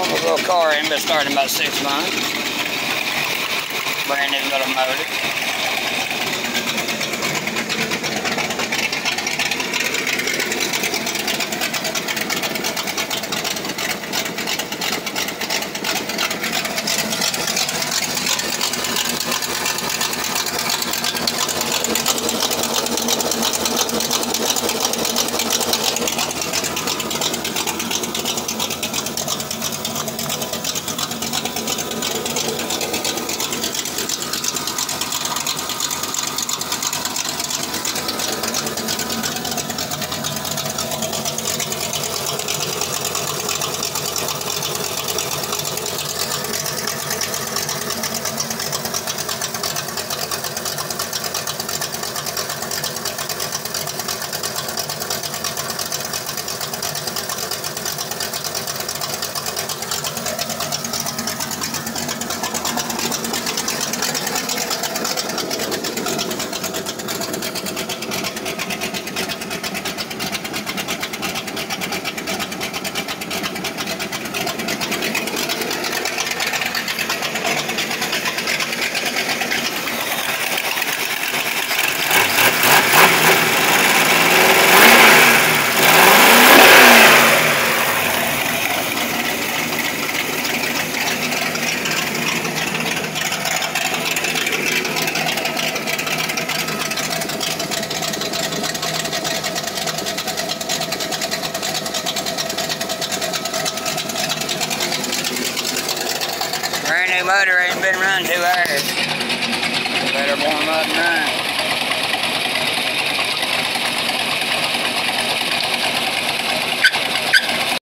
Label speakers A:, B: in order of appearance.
A: This little car ain't been starting about 6 months. Brand new little motor. Brand new motor ain't been run 2 hours. Better warm up and run.